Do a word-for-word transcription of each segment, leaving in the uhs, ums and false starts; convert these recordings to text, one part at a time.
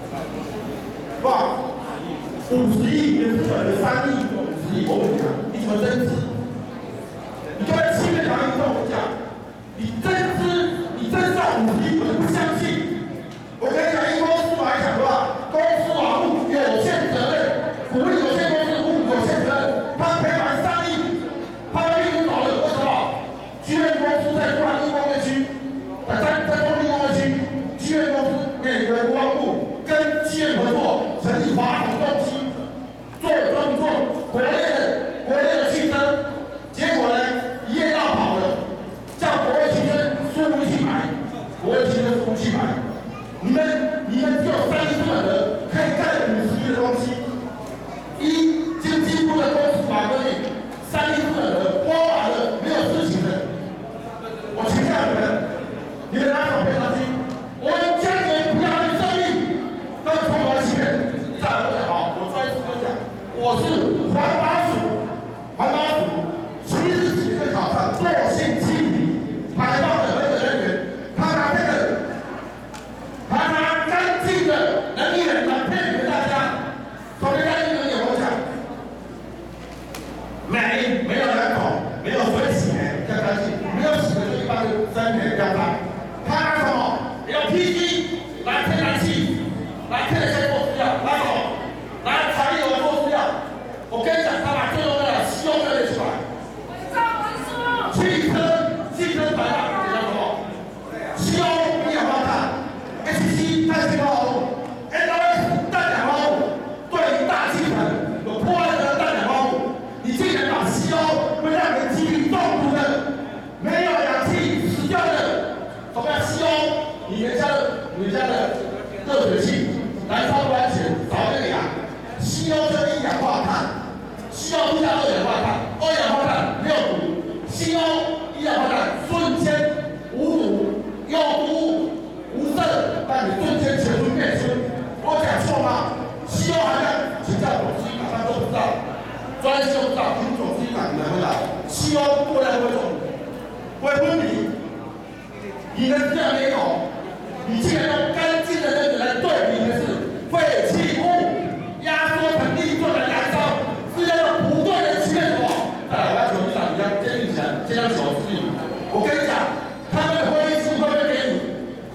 是吧？五十亿，原资本的三亿，五十亿，我问你啊，你怎么增资？你就在七月两亿跟我讲，你增资，你增上五十亿，我就不相信。我跟你讲，一公司来讲的话，公司法务有限责任，股利有限公司负有限责任，他赔满三亿，他的利润少了，为什么？居源公司在中南一工业区，在在在中立工业区，居源公司每个国防部跟居源合作，成立华统动机，做专做国内的国内的汽车，结果呢一夜闹跑了，叫国外汽车输不去买，国外汽车输不去买，你们你们只有三亿资本额，可以干五十亿的东西，一经济部的公司法规定，三亿资本额花完了没有事情的。我请教你们，你们拿什么赔偿金？我们坚决不要你生命，都是从我起点。再来我讲好，我专业跟讲，我是环保署，环保署七十几个考上惰性气体排放的那个人员，他拿这个，他拿干净的能源来骗你们大家。从人家英文有我讲，美没有两种，没有水洗的叫干净。没有洗的就一般的生铁标准，他拿什么？用 P G 来天然气，来天然气做饲料，拿什么？拿柴油来做饲料。我跟你讲，他把最后的吸油热出来。汽车汽车排放叫什么？吸油一氧化碳 ，H 七碳氢化合物 ，N O X 氮氧化物，对于大气层有破坏的氮氧化物，你竟然把吸油会让人疾病中毒的。没有氧气死掉的，什么叫吸油？你们家的你们家的热水器燃烧不安全，少那个氧。吸油就是一氧化碳，吸油不叫二氧化碳，二氧化碳没有毒，吸油一氧化碳瞬间无毒，有毒无色，但你瞬间全部变身。我讲错吗？吸油含量，请教董事长，他都不知道，专业都不知道，听董事长你们回答，吸油过量会中毒。会昏迷，你的资料没有，你竟然用干净的能源来对比你的是废弃物，压缩成粒状的燃烧，是要用不对的企业什么？再来，我要求局长，你要坚定起来，坚定守自己。我跟你讲，他们的会议记录会不会给你？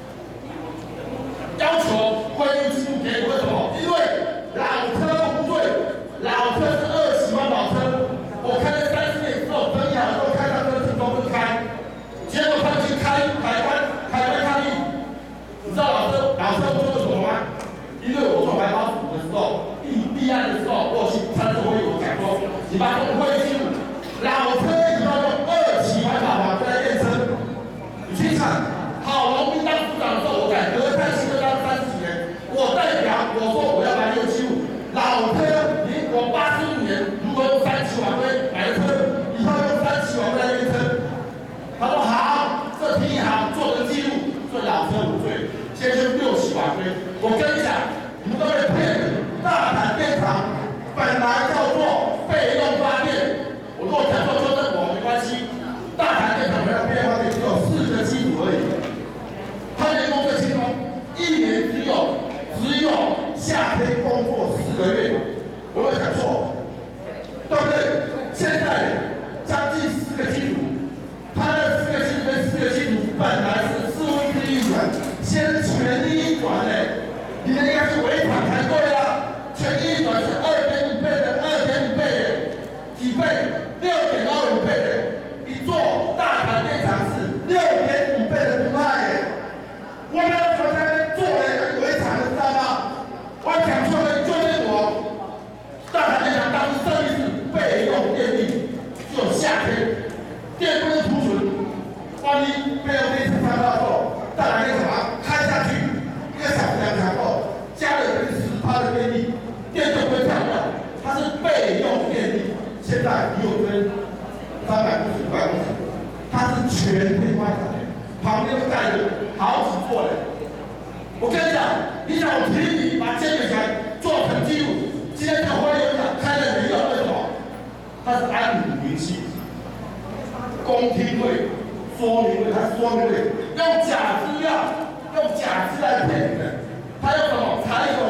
要求会议记录给你，为什么？因为老车无罪，老车是二喜环保车，我开了三十年之后，等你好之后开上车是都不开。结果他去开海关，海关抗议。你知道老车老车做了什么吗？因为我做环保署的时候，立立案的时候，我去参政会议，我讲说，你把这个会议记录，老车以后用二期环保法来验车。你去看，郝龙斌当署长的时候，我改革开新车当三十几年，我代表我说我要把六七五老车，民国八十五年如果用三期法规买的车，以后用三期法规来验车。他说好，这提议好，做个记录，说老车无罪，先修六期法规。我跟你讲，你们都被骗了。大潭电厂本来叫做备用发电，我如果讲错纠正我没关系。大潭电厂本来备用发电只有四个机组而已，他员工最轻松，一年只有只有夏天工作四个月，我有讲错，对不对？现在将近四个机组。他的四个系跟四个系统本来是事务一体运转，现在是全力运转嘞，你们应该是违反才对啊！全力运转是二点五倍的，二点五倍的，几倍？六点二五倍的，一座大潭电厂是六点五倍的毒害耶！我们要怎么在那边做嘞？违常的知道吗？我讲错了，你纠正我。大潭电厂当时设立是备用电力，只有夏天。电不能储存，万一备用电池开到后，再来那个什么开下去，一个小时两个小时后，加了一十趴的电力，电就不会跳掉。它是备用电力，现在你有分三百公尺、五百公尺，它是全天发展的，旁边盖了好几座的。我跟你讲，你讲我提你把监理权做成记录，今天这个会议讲开了没有？为什么？它是安抚民心。公听会、说明会，他说明会用假资料、用假资来骗你们，他用什么？才有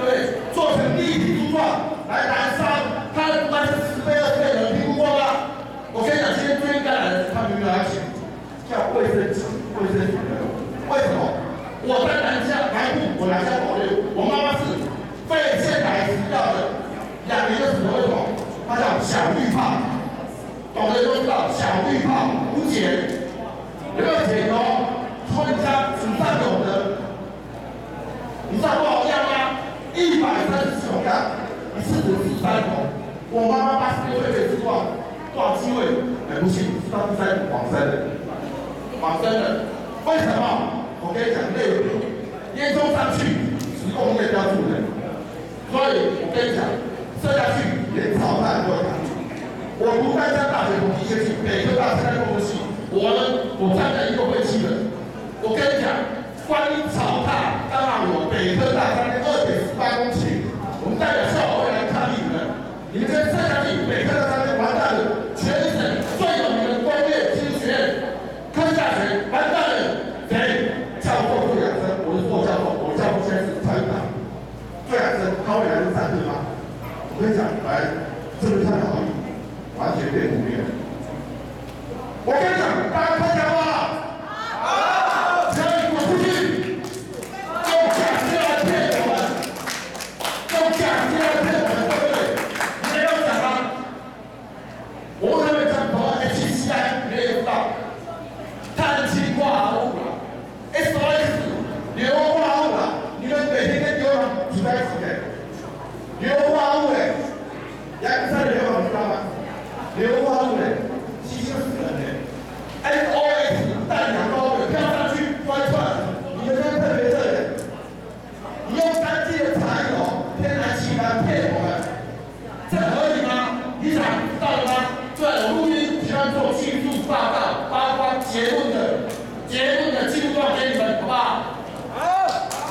对，做成立体柱状来燃烧，它的不管是十倍、二十倍，能听过吗？我跟你讲，今天最应该来的是他们原来请叫卫生局、卫生局的，为什么？我在南下南部，我南下保六，我妈妈是肺腺癌死掉的，两年就死了，为什么？她叫小绿泡，懂的人都知道，小绿泡无解，有没有解哦？说你家祖上有的，你知道多少样吗？一百三十九样，一次只死三头。我妈妈八十六岁可以吃多少多少机会？哎，不行，吃到第三往生的，往生的，为什么？我跟你讲，内部烟囱上去，十公业标注人，所以我跟你讲，射下去连草弹都会打。我读淡江大学同机械系，北科大生态工程系，我呢，我站在一个会期的。我跟你讲，关于草踏，当然我北科大三二点四八公顷，我们代表校委会来抗议你们，你们这射下去，北科大三完蛋了，全省最有名的工业技术学院，科大学完蛋了，谁？教授做养生，我是做教授，我教授现在是参与党，做养生，他未来是战队吗？我跟你讲，来，这个他的好意，完全被忽略了。我跟你讲，大家看讲话。好，只要你滚出去，用假资料来骗我们，用假资料来骗我们，对不对？你们要讲吗？我们认为讲什么 H C I， 你也知道，碳氢化合物了 ，S O S， 硫化物了，你们每天跟硫磺挤在一起的，硫化物嘞，阳山的硫磺知道吗？硫化物嘞，吸就死人嘞。S O S 氮氧高的飘上去翻串，你们在特别这里，你用干净的柴油、天然气来骗我们，这合理吗？你想知道了吗？对，我录音喜欢做技术报告，包括结论的、结论的记录状给你们，好不好？好。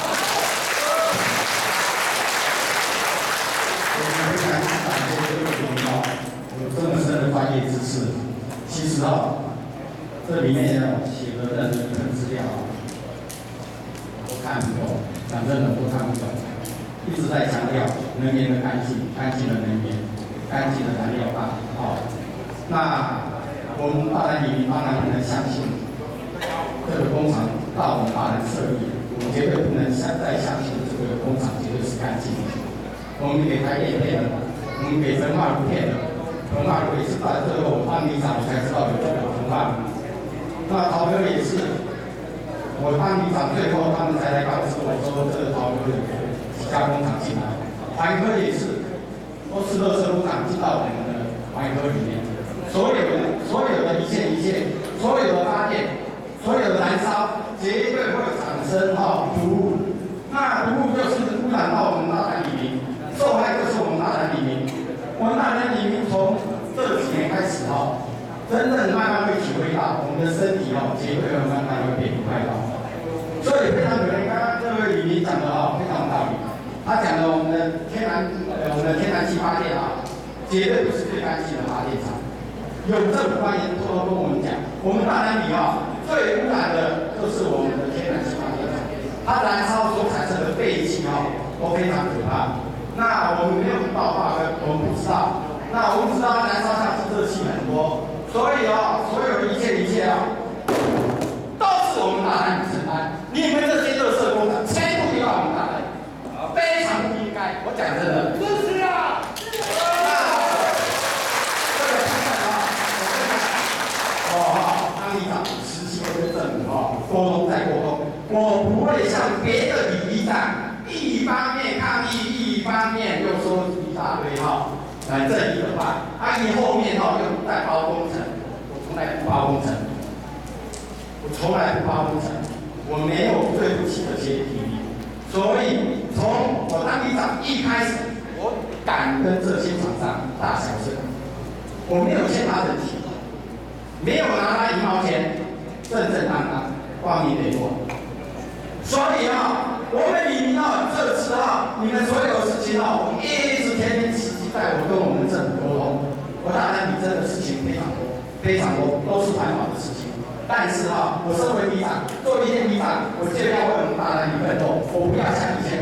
我们非常感谢各位领导有这么深的专业知识。其实啊。这里面要写的任何一份资料，我看不懂，反正我都看不懂。一直在强调能源的干净，干净的能源，干净的燃料棒。好，那我们大南里当然不能相信这个工厂到我们大南设立，我们绝对不能相再相信这个工厂绝对是干净的。我们给台电骗了，我们给焚化炉骗了，焚化炉也是到最后我当里长我才知道有这个焚化炉。那陶哥也是，我当里长最后他们才来告诉我说这个陶哥有几家工厂进来，环科也是，都是垃圾工厂进到我们的环科里面，所有的所有的一切一切，所有的发电，所有的燃烧，绝对会产生哈毒物，那毒物就是污染到我们大南里民，受害就是我们大南里民，我们大南里民从这几年开始哈。真正慢慢会体会到，我们的身体哦，结构会慢慢会变快到。所以非常可能，刚刚这位李明讲的哦，非常有道理。他讲的我们的天然，呃，我们的天然气发电啊，绝对不是最干净的发电厂。有政府官员偷偷跟我们讲，我们大南里啊，最污染的就是我们的天然气发电厂，它燃烧所产生的废气哦，都非常可怕。那我们没有爆发的，我们不知道。那我们知道它燃烧下去热气很多。所以啊，所有的一切一切啊，都是我们大南里承担。你们这些垃圾工厂全部都要我们大南里，非常不应该。我讲真的，支持啊！支持啊！这个部分啊，我哈当里长实际跟政府哈沟通再沟通，我不会像别的里里长一方面抗议，一方面又说一大堆哈。来正义的话，他一后面哈又在包工程，我从来不包工程，我从来不包工程，我没有对不起这些体力，所以从我当里长一开始，我敢跟这些厂商大小声，我没有欠他人情，没有拿他一毛钱，正正当当，光明磊落。所以啊，我们里民啊，这次啊，你们所有事情啊，我们一直天天持续在我跟我们政府沟通。我大南里真的事情非常多，非常多，都是环保的事情。但是啊，我身为里长，作为一天里长，我尽量为我们大南里奋斗，我不要像以前的里长。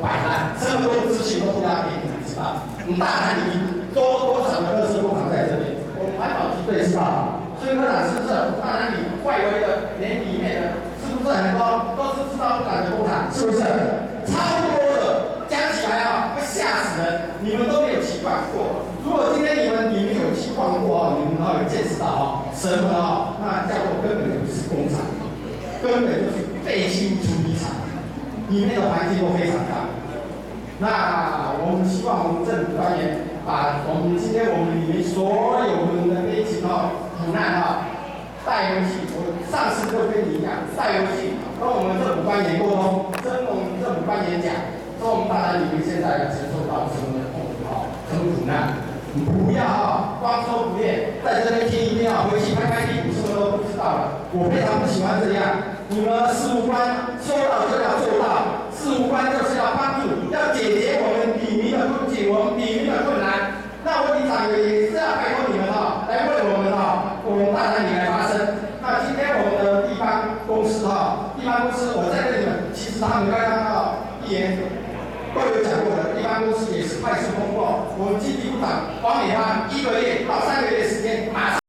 摆烂，这么多资讯都不要给你们知道。我们大南里多多少的垃圾工厂在这里，我们环保局对知道。所以科长是不是大南里外围的连里面的，是不是很多都是制造污染的工厂？是不是？超多的，加起来啊，会吓死人。你们都没有习惯过。如果今天你们你们有习惯过啊，你们啊有见识到啊，什么啊？那叫做根本就不是工厂，根本就是废弃物处理厂，里面的环境都非常脏。那我们希望我们政府官员把我们今天我们里面所有人的悲情啊、苦难啊带回去。我上次就跟你讲，带回去跟我们政府官员沟通，跟我们政府官员讲，说我们大南里面现在要承受到什么的痛苦啊、什么苦难。你不要啊，光说不练，在这边听一听啊，回去拍拍屁股，什么都不知道了。我非常不喜欢这样。你们事务官说到就要做到，事务官就是要帮助，要解决我们里民的困境，我们里民的困难。那我里长也是要拜托你们哈、啊，来为我们哈、啊，我们大南里来发声。那今天我们的地方公司哈、啊，地方公司我在跟你们，其实他们刚刚啊，议员都有讲过的，地方公司也是快速通过。我们经济部长王美花一个月到三个月时间，马上。